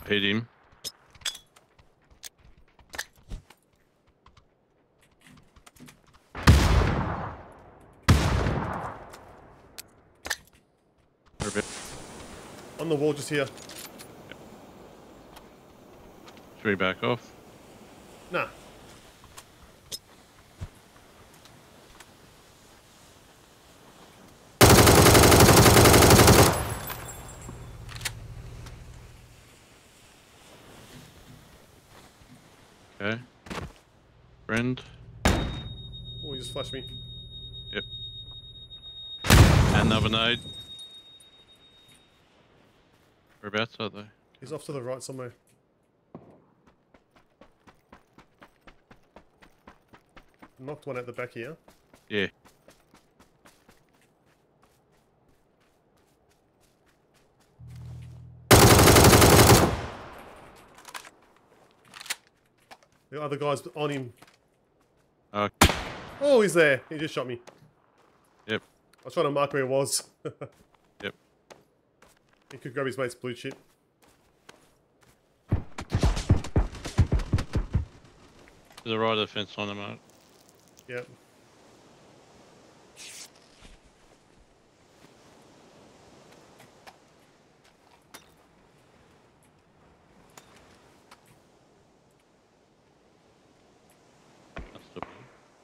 hit him. On the wall just here. Should we back off? Nah. Okay. Friend. Oh, he just flashed me. Yep. And another nade. Whereabouts are they? He's off to the right somewhere. Knocked one at the back here. Yeah. The other guy's on him. Okay. Oh, he's there. He just shot me. Yep. I was trying to mark where he was. Yep. He could grab his mate's blue chip. To the right of the fence on the mark. Yep. That's the one.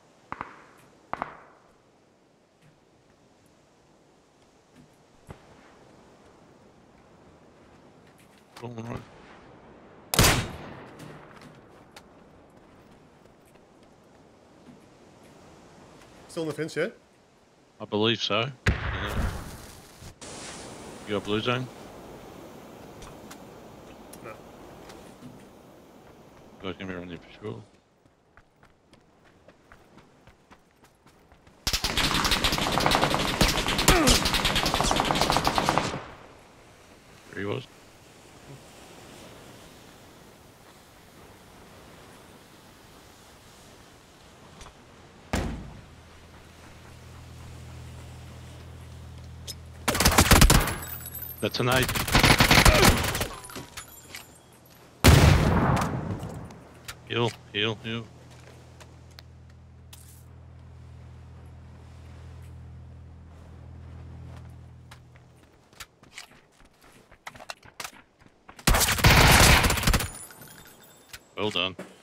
All right. Still on the fence, yeah? I believe so. Yeah. You got blue zone? No. Guys can be around there for sure. There he was. That's an 8. Heal, heal, heal. Well done.